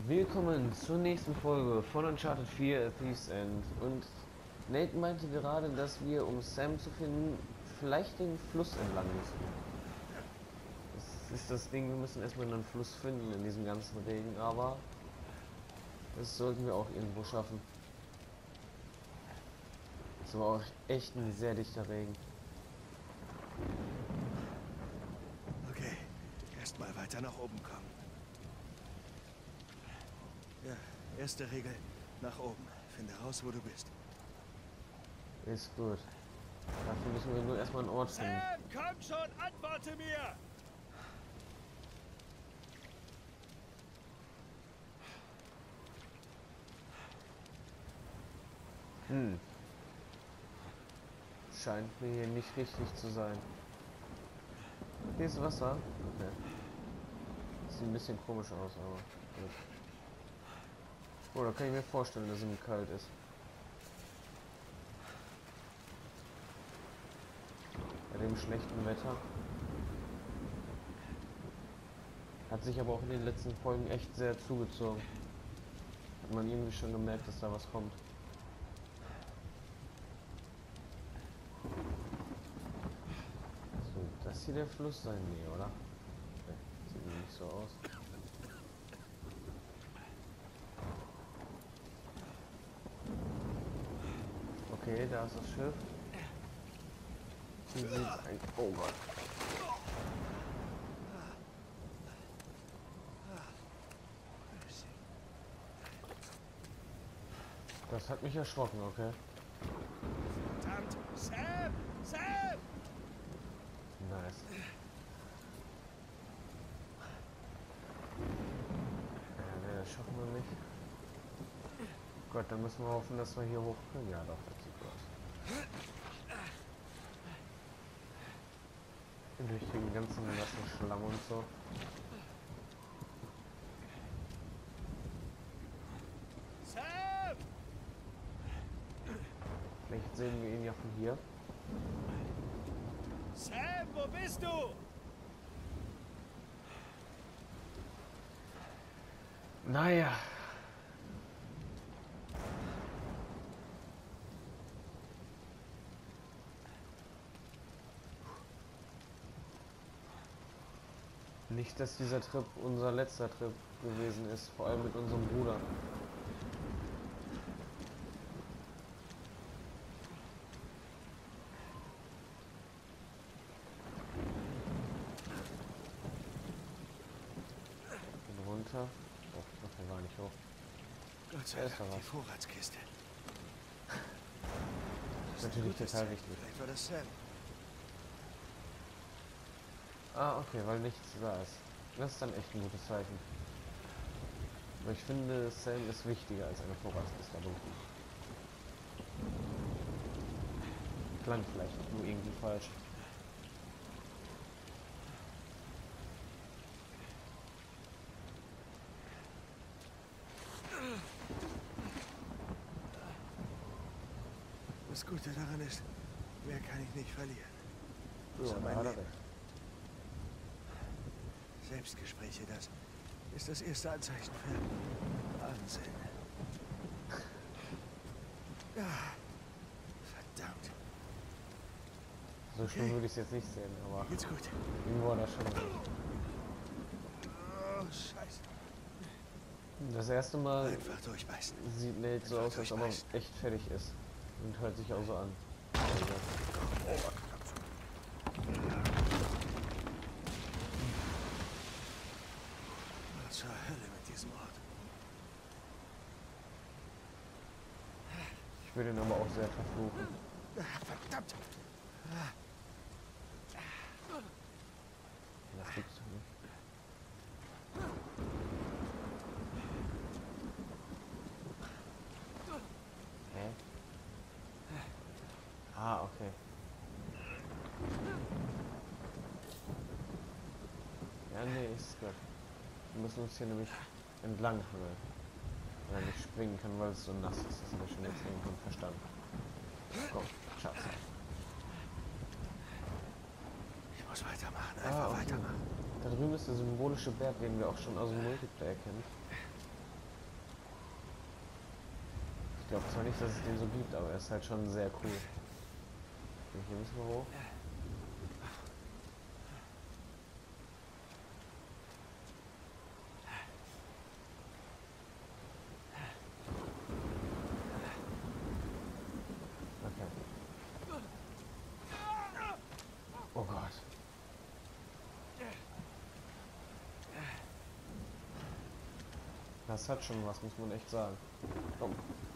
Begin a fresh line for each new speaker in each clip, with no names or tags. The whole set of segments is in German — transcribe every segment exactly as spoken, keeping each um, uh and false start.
Willkommen zur nächsten Folge von Uncharted vier Thief's End. Und Nate meinte gerade, dass wir, um Sam zu finden, vielleicht den Fluss entlang müssen. Das ist das Ding, wir müssen erstmal einen Fluss finden in diesem ganzen Regen, aber das sollten wir auch irgendwo schaffen. Es war auch echt ein sehr dichter Regen.
Okay, erstmal weiter nach oben kommen. Ja, erste Regel, nach oben. Finde raus, wo du bist.
Ist gut. Dafür müssen wir nur erstmal einen Ort finden.
Sam, komm schon, antworte mir!
Hm. Scheint mir hier nicht richtig zu sein. Hier ist Wasser. Okay. Sieht ein bisschen komisch aus, aber gut. Oh, da kann ich mir vorstellen, dass es ihm kalt ist. Bei dem schlechten Wetter. Hat sich aber auch in den letzten Folgen echt sehr zugezogen. Hat man irgendwie schon gemerkt, dass da was kommt. So, das hier der Fluss sein? Nee, oder? Okay, sieht mir nicht so aus. Okay, da ist das Schiff. Hier sieht ein... Oh Gott. Das hat mich erschrocken, okay.
Verdammt! Sam! Sam!
Nice. Ja, ne, das schaffen wir nicht. Gott, dann müssen wir hoffen, dass wir hier hoch können. Ja, doch, das sieht gut aus. Durch den ganzen nassen Schlamm und so.
Sam!
Vielleicht sehen wir ihn ja von hier.
Sam, wo bist du?
Naja. Nicht, dass dieser Trip unser letzter Trip gewesen ist, vor allem mit unserem Bruder. Und runter. Oh, doch, der war nicht hoch.
Gott sei
Da ist
Dank,
da
die
was.
Vorratskiste.
Das ist natürlich
Gutes
total
Zeichen.
wichtig.
Vielleicht war das Sam.
Ah, okay, weil nichts da ist. Das ist dann echt ein gutes Zeichen. Aber ich finde, Sam ist wichtiger als eine Vorratskiste. Aber gut. Klang vielleicht nur irgendwie falsch.
Das Gute daran ist, mehr kann ich nicht verlieren.
Ja,
Außer
da
mein
hat er
Leben.
recht.
Selbstgespräche, das ist das erste Anzeichen für Wahnsinn. Ja, verdammt.
So schlimm würde ich es jetzt nicht sehen, aber
Geht's gut?
irgendwo hat er schon recht.
Oh, scheiße.
Das erste Mal
Einfach durchbeißen.
sieht Nate so aus, als ob er echt fertig ist. Und hört sich auch so an. Also,
Was zur Hölle mit diesem Ort?
ich würde ihn aber auch sehr verfluchen.
Ah, verdammt!
Das gibt's doch nicht. Hä? Ah, okay. Ja, nee, ist gut. Wir müssen uns hier nämlich entlang hangeln. Weil er nicht springen kann, weil es so nass ist. Das haben wir schon jetzt irgendwann verstanden. Komm, Schatz.
Ich muss weitermachen, einfach
Ah, okay.
weitermachen.
Da drüben ist der symbolische Berg, den wir auch schon aus dem Multiplayer kennen. glaube zwar nicht, dass es den so gibt, aber er ist halt schon sehr cool. Okay, hier müssen wir hoch. Okay. Oh Gott. Das hat schon was, muss man echt sagen. Komm.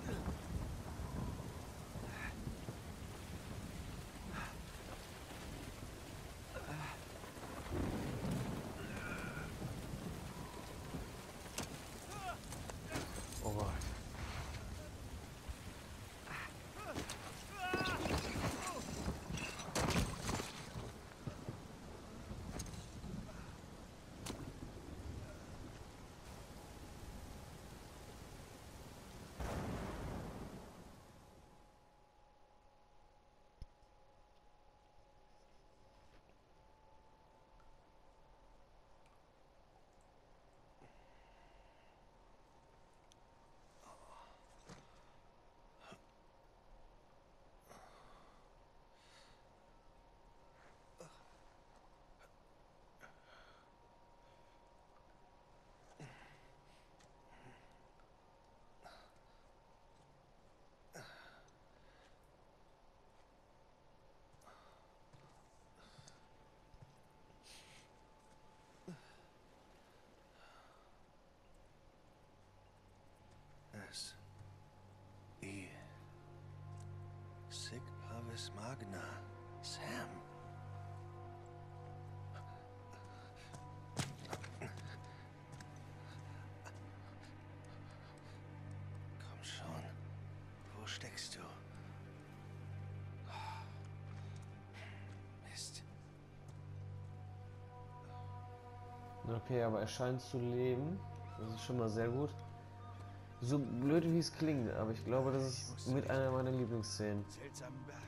Oh Gott.
S. I. Sic Parvis Magna. Sam. Komm schon. Wo steckst du? Mist.
Okay, aber er scheint zu leben. Das ist schon mal sehr gut. So blöd wie es klingt, aber ich glaube, das ist mit einer meiner Lieblingsszenen
Seltsamen Berg.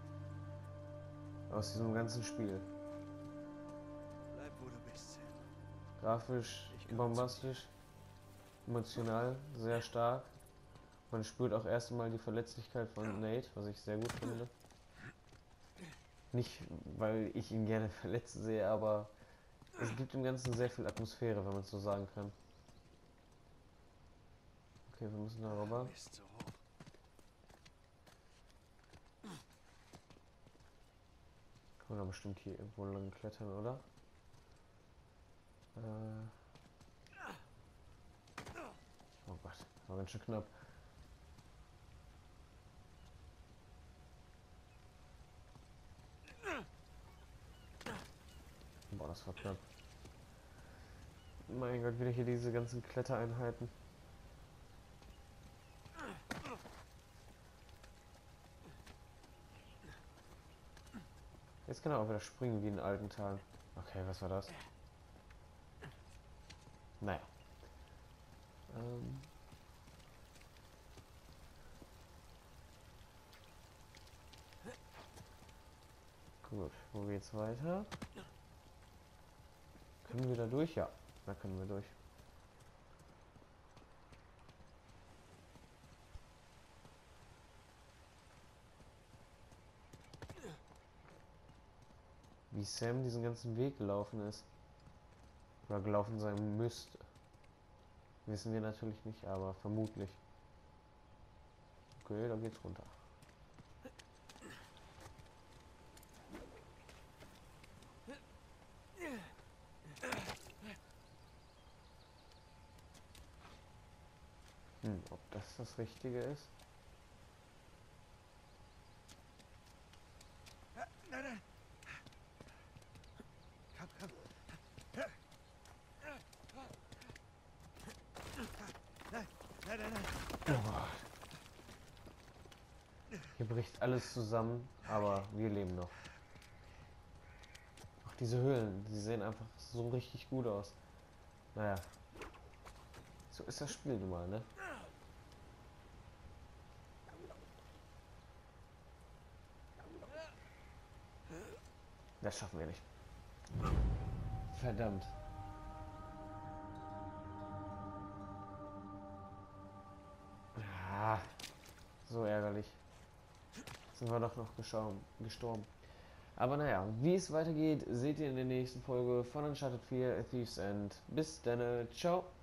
aus diesem ganzen Spiel.
Bleib, wo du bist, Sam.
Grafisch bombastisch, emotional sehr stark. Man spürt auch erst einmal die Verletzlichkeit von Nate, was ich sehr gut finde. Nicht, weil ich ihn gerne verletzt sehe, aber es gibt dem Ganzen sehr viel Atmosphäre, wenn man es so sagen kann. Okay, wir müssen da rüber.
Mist, so hoch.
Kann man da bestimmt hier irgendwo lang klettern, oder? Äh oh Gott, das war ganz schön knapp. Boah, das war knapp. Mein Gott, wieder hier diese ganzen Klettereinheiten. Jetzt kann er auch wieder springen wie in alten Tagen. Okay, was war das? Naja. Ähm Gut, wo geht's weiter? Können wir da durch? Ja, da können wir durch. Wie Sam diesen ganzen Weg gelaufen ist. Oder gelaufen sein müsste. Wissen wir natürlich nicht, aber vermutlich. Okay, da geht's runter. Hm, ob das das Richtige ist?
Nein, nein. Komm, komm. Nein, nein, nein, nein.
Oh. Hier bricht alles zusammen, aber wir leben noch. Auch diese Höhlen, die sehen einfach so richtig gut aus. Naja. So ist das Spiel nun mal, ne? Das schaffen wir nicht. Verdammt. Ah. ärgerlich. Sind wir doch noch gestorben. gestorben. Aber naja, wie es weitergeht, seht ihr in der nächsten Folge von Uncharted vier, A Thief's End. Bis dann, ciao!